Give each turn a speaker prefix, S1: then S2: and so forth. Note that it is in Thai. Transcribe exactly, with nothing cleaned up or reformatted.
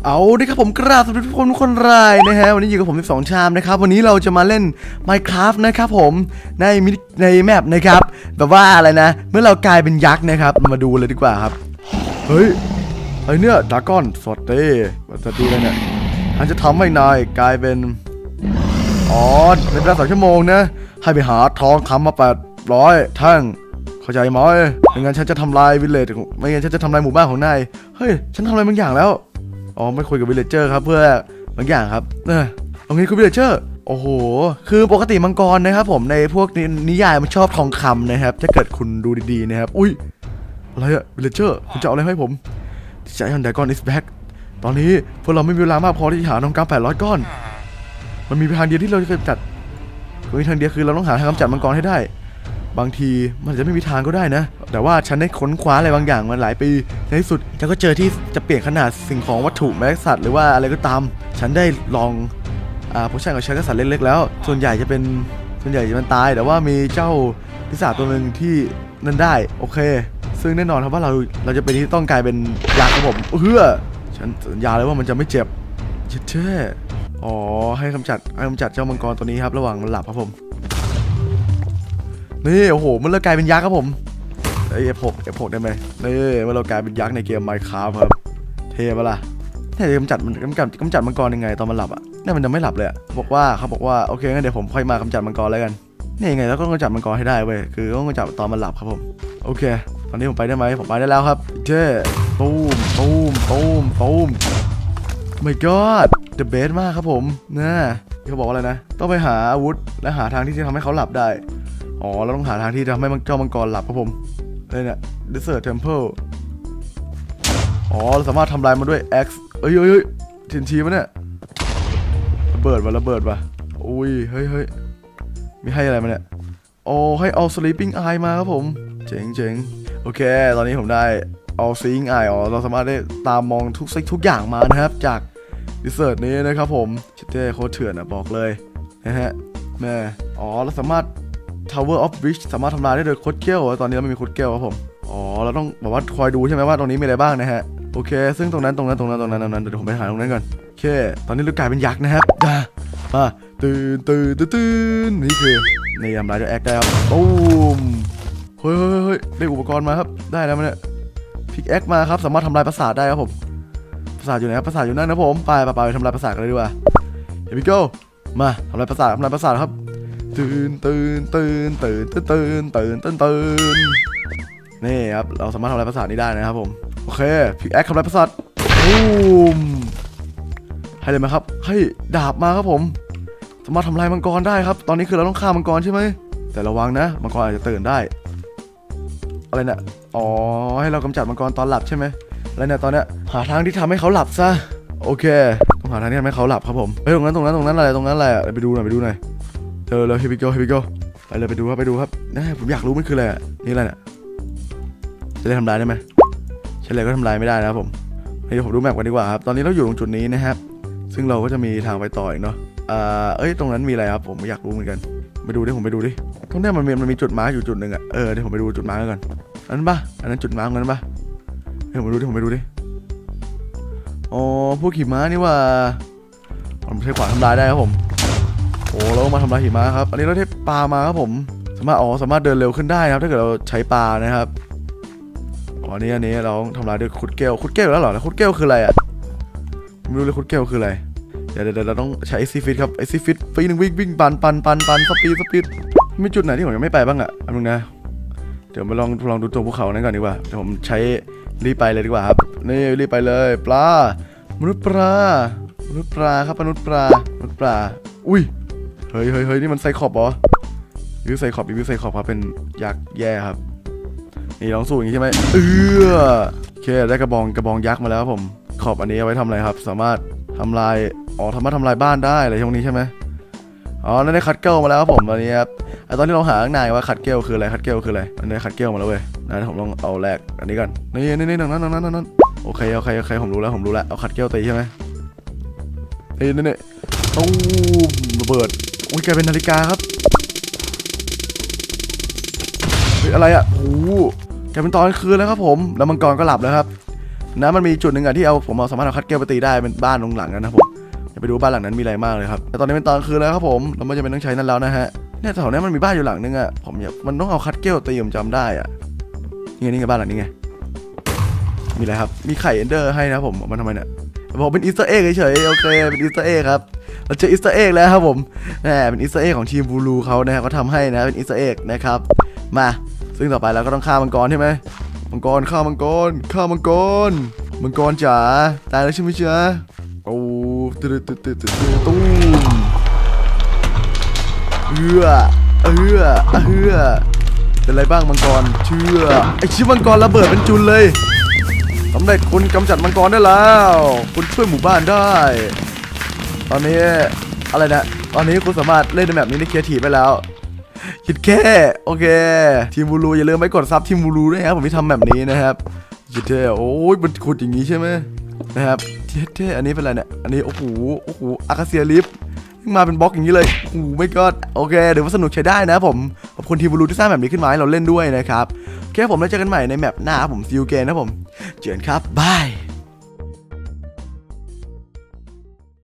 S1: เอาดิครับผมกราบสวัสดีทุกคนทุกคนรายนะฮะวันนี้อยู่กับผมสิบสองชามนะครับวันนี้เราจะมาเล่น Minecraft นะครับผมในในแมปนะครับแบบว่าอะไรนะเมื่อเรากลายเป็นยักษ์นะครับมาดูเลยดีกว่าครับเฮ้ยไอเนี้ยดราก้อนสดเต้สวัสดีเลยเนี่ยฉันจะทำให้นายกลายเป็นอ๋อในเวลาสองชั่วโมงนะให้ไปหาทองคำมาแปดร้อยแท่งเข้าใจไหมไม่งั้นฉันจะทำลายวิลเลจไม่งั้นฉันจะทำลายหมู่บ้านของนายเฮ้ยฉันทำอะไรบางอย่างแล้วอ๋อไม่คุยกับวิลเลจเจอร์ครับเพื่อบางอย่างครับเออเอางี้คุณวิลเลจเจอร์โอ้โหคือปกติมังกรนะครับผมในพวกนิยายมันชอบทองคำนะครับถ้าเกิดคุณดูดีๆนะครับอุ้ยอะไรอะวิลเลจเจอร์คุณจะเอาอะไรให้ผมที่จะให้ดราก้อนอิสแบ็กตอนนี้พวกเราไม่มีเวลามากพอที่จะหาทองคำแปดร้อยก้อนมันมีทางเดียวที่เราจะกำจัดมีทางเดียวคือเราต้องหาทางกำจัดมังกรให้ได้บางทีมันจะไม่มีทางก็ได้นะแต่ว่าฉันได้ค้นคว้าอะไรบางอย่างมาหลายปีในที่สุดฉันก็เจอที่จะเปลี่ยนขนาดสิ่งของวัตถุแม้สัตว์หรือว่าอะไรก็ตามฉันได้ลองอ่าโพชั่นของฉันก็สัตว์เล็กๆแล้วส่วนใหญ่จะเป็นส่วนใหญ่จะมันตายแต่ว่ามีเจ้าพิศาจตัวหนึ่งที่นั่นได้โอเคซึ่งแน่นอนครับว่าเราเราจะเป็นที่ต้องกลายเป็นยักษ์ครับผมเฮ้อฉันสัญญาเลยว่ามันจะไม่เจ็บเช่อ๋อให้กำจัดให้กำจัดเจ้ามังกรตัวนี้ครับระหว่างมันหลับครับผมนี่โอ้โหมันเรากลายเป็นยักษ์ครับผมไอเอฟหกเอฟหกได้ไหมนี่มันเรากลายเป็นยักษ์ในเกม Minecraft ครับเท่ปะล่ะแค่จะกำจัดมันกำจัดกำจัดมังกรยังไงตอนมันหลับอ่ะนี่มันจะไม่หลับเลยบอกว่าเขาบอกว่าโอเคงั้นเดี๋ยวผมค่อยมากำจัดมังกรแล้วกันนี่ยังไงแล้วก็กำจัดมังกรให้ได้เว้ยคือต้องกำจัดตอนมันหลับครับผมโอเคตอนนี้ผมไปได้ไหมผมไปได้แล้วครับเจ้ตูมตูมตูมตูม my god the best มากครับผมนะเขาบอกอะไรนะต้องไปหาอาวุธและหาทางที่จะทำให้เขาหลับได้อ๋อเราต้องหาทางที่ทำให้เจ้ามังกรหลับครับผมเลยเนี่ย Desert Temple อ๋อเราสามารถทำลายมันด้วย Axe เอ้ยเอ้ยทินชีมันเนี่ยระเบิดวะระเบิดวะอุ้ยเฮ้ยเฮ้ยมีให้อะไรมาเนี่ยโอ้ให้เอา Sleeping Eye มาครับผมเจ๋งเจ๋งโอเคตอนนี้ผมได้เอา Seeing Eye อ๋อเราสามารถได้ตามมองทุกสิ่งทุกอย่างมานะครับจาก Desert นี้นะครับผมชิเต้โคตรเถื่อนอ่ะบอกเลยนะฮะแม่อ๋อเราสามารถTower of Bridge สามารถทำลายได้โดยโคดเกลตอนนี้เราไม่มีโคดเกลครับผมอ๋อเราต้องแบบว่าคอยดูใช่ไหมว่าตรงนี้มีอะไรบ้างนะฮะโอเคซึ่งตรงนั้นตรงนั้นตรงนั้นตรงนั้นตรงนั้นเดี๋ยวผมไปหาตรงนั้นก่อนโอเคตอนนี้เรากลายเป็นยักษ์นะครับมาตื่นตื่นตื่นตื่นนี่คือในทำลายด้วยแอคได้ครับตูมเฮ้ยเฮ้ยได้อุปกรณ์มาครับได้แล้วมันเนี่ยพิกแอคมาครับสามารถทำลายปราสาทได้ครับผมปราสาทอยู่ไหนครับปราสาทอยู่นั่นนะผมไปไปไปทำลายปราสาทกันเลยดีกว่า Here we go มาทำลายปราสาททำลายปราสาทครับตื่นตื่นตื่นตื่นตื่นตื่นตื่นตื่นตื่นนี่ครับเราสามารถทำลายปราสาทนี้ได้นะครับผมโอเคพิกแอคทำลายปราสาทบูมให้เลยไหมครับให้ดาบมาครับผมสามารถทำลายมังกรได้ครับตอนนี้คือเราต้องฆ่ามังกรใช่ไหมแต่ระวังนะมังกรอาจจะตื่นได้อะไรเนี่ยอ๋อให้เรากำจัดมังกรตอนหลับใช่ไหมแล้วเนี่ยตอนเนี้ยหาทางที่ทำให้เขาหลับซะโอเคต้องหาทางที่ทำให้เขาหลับครับผมเฮ้ยตรงนั้นตรงนั้นตรงนั้นอะไรตรงนั้นอะไรไปดูหน่อยไปดูหน่อยเร็วเร็ว here we go here we go ไปเลยไปดูครับไปดูครับนะผมอยากรู้มันคืออะไรอ่ะนี่อะไรเนี่ยจะได้ทำลายได้ไหมใช่เลยก็ทำลายไม่ได้นะครับผมเดี๋ยวผมดูแมปกันดีกว่าครับตอนนี้เราอยู่ตรงจุดนี้นะครับซึ่งเราก็จะมีทางไปต่ออีกเนาะอ่าเอ้ยตรงนั้นมีอะไรครับผมอยากรู้เหมือนกันไปดูดิผมไปดูดิตรงนี้มันมีมันมีจุดมาร์กอยู่จุดหนึ่งอ่ะเออเดี๋ยวผมไปดูจุดมาร์กก่อนอันนั้นปะอันนั้นจุดมาร์กนั้นปะเดี๋ยวผมไปดูดิผมไปดูดิอ๋อพวกขี่ม้านี่ว่าผมใช้ขวานทำลายได้ครับผมโอ้เรามาทำลายหิมะครับอันนี้เราได้ปลามาครับผมสามารถอ๋อสามารถเดินเร็วขึ้นได้นะครับถ้าเกิดเราใช้ปลานะครับอ๋อนี่อันนี้เราทำลายด้วยคุดเกลคุดเกลแล้วเหรอแล้วคุดเกลคืออะไรอ่ะไม่รู้เลยคุดเกลคืออะไรเดี๋ยวเดี๋ยวเราต้องใช้ไอซีฟิตครับไอซีฟิตปีหนึ่งวิ่งวิ่งปันปันปันปันสปีดสปีดมีจุดไหนที่ผมยังไม่ไปบ้างอ่ะอันนึงนะเดี๋ยวมาลองลองดูตัวภูเขานั้นก่อนดีกว่าเดี๋ยวผมใช้รีบไปเลยดีกว่าครับนี่รีบไปเลยปลามนุษย์ปลามนุษย์ปลาครับมนุษย์ปลามนุษย์ปลาอุ้ยเฮ้ยเฮ้ยเฮ้ยนี่มันไซคอปเหรอวิวไซคอปวิวไซคอปครับเป็นยักษ์แย่ครับนี่ลองสู้อย่างนี้ใช่ไหมเออโอเคได้กระบองกระบองยักษ์มาแล้วครับผมขอบอันนี้เอาไว้ทำอะไรครับสามารถทำลายอ๋อสามารถทำลายบ้านได้อะไรตรงนี้ใช่ไหมอ๋อนั่นได้คัดเกลมาแล้วครับผมตอนนี้ครับไอตอนที่เราหาข้างในว่าคัดเกลคืออะไรคัดเกลคืออะไรอันนี้คัดเกลมาแล้วเว้ยนะผมลองเอาแรกอันนี้ก่อนนี่นี่นี่ตรงนั้นตรงนั้นตรงนั้นโอเคโอเคโอเคผมรู้แล้วผมรู้แล้วเอาคัดเกลตีใช่ไหมนี่นี่นี่ตู้ระเบิดอุ้ยกลายเป็นนาฬิกาครับเฮ้ยอะไรอ่ะโอ้กลายเป็นตอนคืนแล้วครับผมแล้วมังกรก็หลับแล้วครับนะมันมีจุดหนึ่งอะที่เอาผมเอาสามารถเอาคัตเกลไปตีได้เป็นบ้านตรงหลังนั้นนะผมอย่าไปดูบ้านหลังนั้นมีอะไรมากเลยครับแต่ตอนนี้เป็นตอนคืนแล้วครับผมเราไม่จำเป็นต้องใช้นั่นแล้วนะฮะเนี่ยแถวนี้มันมีบ้านอยู่หลังนึงอะผมอยากมันต้องเอาคัตเกลตีผมจำได้อะนี่ไงนี่ไงบ้านหลังนี้ไงมีอะไรครับมีไข่เอนเดอร์ให้นะผมมันทำไมเนี่ยบอกเป็นอีสเตอร์เอ็กเฉยๆโอเคเป็นอีสเตอร์เอ็กครับเราเจออีสเตอร์เอ็กแล้วครับผมแหมเป็นอีสเตอร์เอ็กของทีมบูลูเขานะฮะเขาทำให้นะเป็นอีสเตอร์เอ็กนะครับมาซึ่งต่อไปเราก็ต้องฆ่ามังกรใช่ไหมมังกรฆ่ามังกรฆ่ามังกรมังกรจ๋าตายแล้วใช่ไหมจ๊ะโอ้ตึ๊ดตึ๊ดตึ๊ดตึ๊ดตุ้มเอื้อเอื้อเอื้อเป็นไรบ้างมังกรเชื่อไอชิ้นมังกรระเบิดเป็นจุนเลยสำเร็จคุณกำจัดมังกรได้แล้วคุณช่วยหมู่บ้านได้ตอนนี้อะไรนะตอนนี้คุณสามารถเล่นในแบบนี้ในเคียร์ทีไปแล้วคิดแค่โอเคทีมบูรูอย่าลืมไปกดซับทีมบูรูด้วยครับผมที่ทำแบบนี้นะครับคิดแค่โอ้ยมันขุดอย่างนี้ใช่ไหมนะครับเท่ๆอันนี้เป็นอะไรเนี่ยอันนี้โอ้โหโอ้โหอาคาเซียลิฟมาเป็นบล็อกอย่างนี้เลยโอ้โหไม่ก็โอเคเดี๋ยวว่าสนุกใช้ได้นะผมขอบคุณทีมบูรูที่สร้างแบบนี้ขึ้นมาให้เราเล่นด้วยนะครับโอเคผมแล้วเจอกันใหม่ในแมปหน้าผมซิลเกนนะผมเจอกันครับบาย